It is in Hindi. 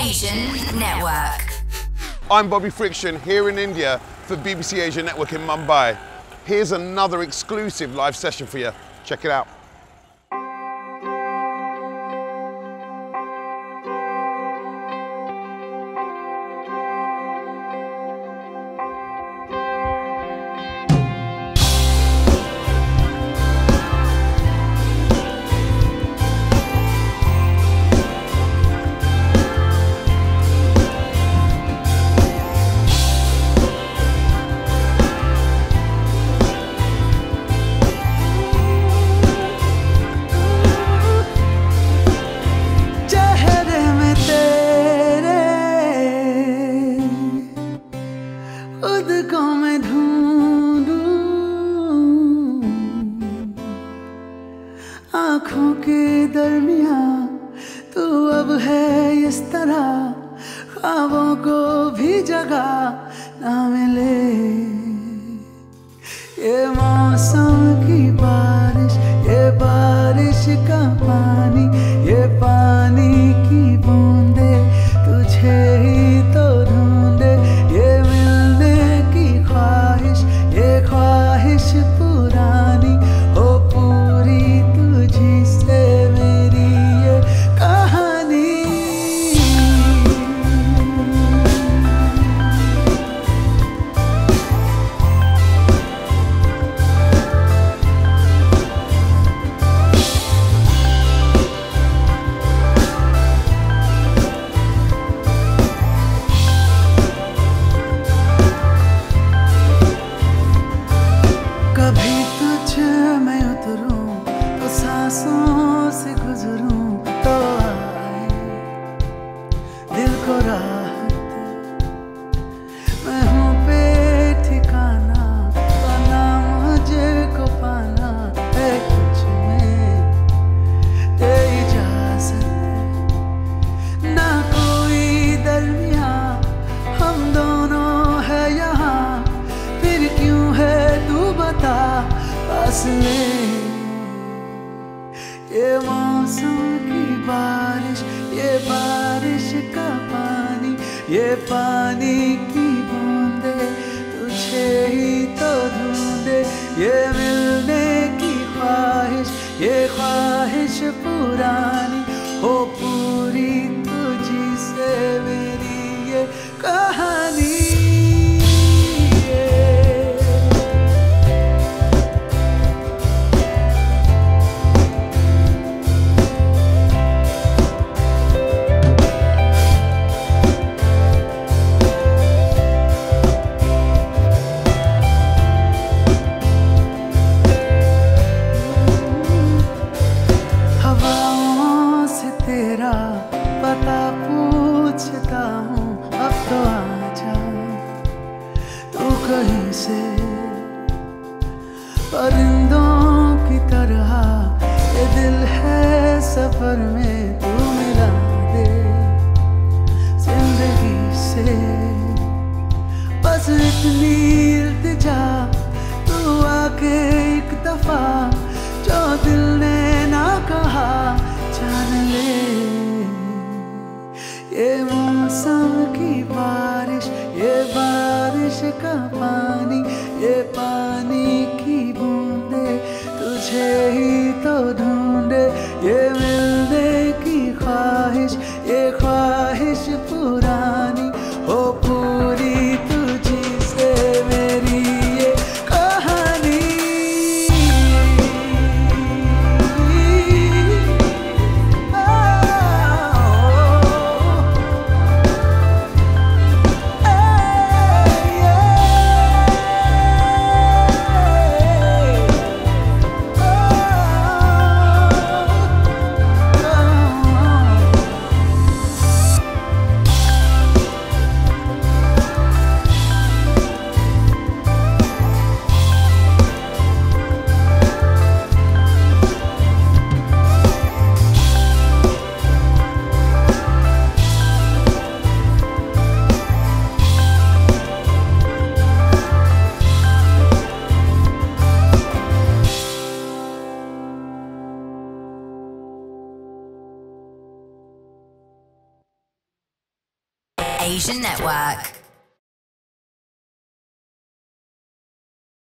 Asian Network. I'm Bobby Friction here in India for BBC Asia Network in Mumbai. Here's another exclusive live session for you. Check it out. आँखों के दरमियाँ तू अब है इस तरह, ख्वाबों को भी जगह ना मिले। ये मौसम की बारिश, ये बारिश का पानी, ये पानी की बूंदे तुझे ही तो ढूंढे। ये मिलने की ख्वाहिश, ये ख्वाहिश पुरानी हो पूरी तुझी से मेरी ये कहानी। कभी तुझ में उतरूं तो सांसों से गुजरूं तो आए दिल को राहत। मैं हूँ बेठिकाना, पाना मुझे को पाना है कुछ में तेरी इजाज़त। ना कोई दरमियाँ हम दोनों है यहाँ, फिर क्यों है तू बता पास में। ये मौसम की बारिश, ये बारिश का पानी, ये पानी की बूंदे तुझे ही तो ढूंढे। ये मिलने की ख्वाहिश, ये ख्वाहिश पुरानी हो पूरी तुझी से मेरी ये कहानी। हवाओं से तेरा पता पूछता हूँ, अब तो आजा तू कहीं से। परिंदों की तरह ये दिल है सफर में, तू मिला दे जिंदगी से। बस इतनी इल्तिजा तू आके एक दफा, जो दिल ने ना कहा जान ले। ये मौसम की बारिश, ये बारिश का पानी, ये पानी की बूंदे तुझे ही तो ढूंढे। ये मिलने की ख्वाहिश, ये ख्वाहिश पुरानी हो पूरी तुझी से मेरी ये कहानी। Asia Network.